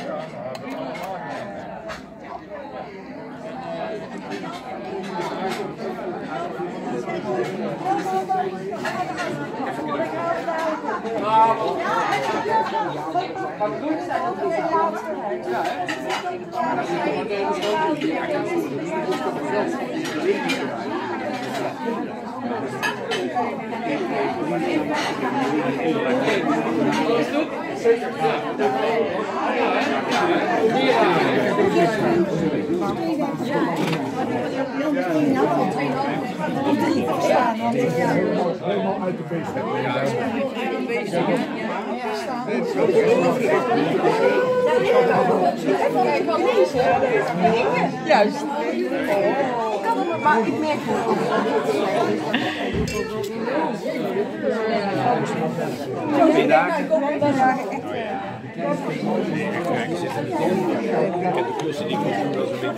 Helemaal uit de feest. Juist. Ik kan het maar ik merk Ik zit in de dom. Ik heb de klussen die ik moet doen, dat is een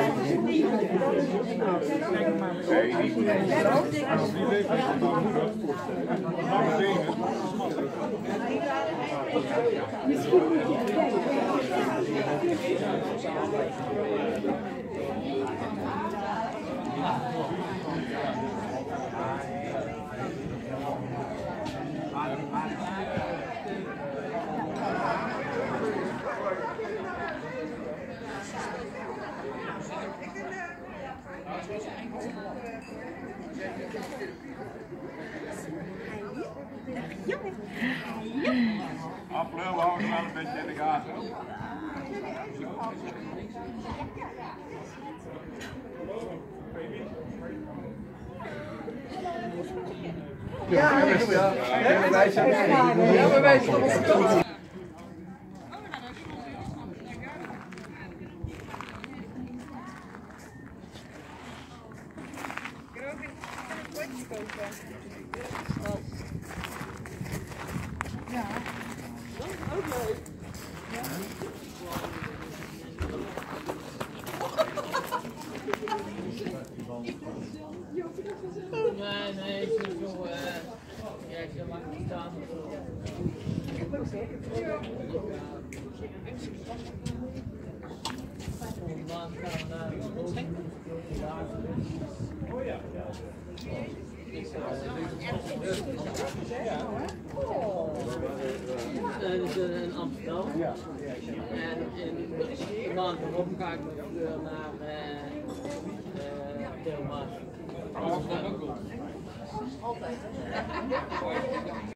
Afleuren houden we wel een beetje in de gaten. Ja, wij zijn er. Ja, ook leuk. Nee, ik vind het zo, ja, ik zou maar niet staan. Dus in Amsterdam. En in de maand erop ga ik naar Delmar. Altijd.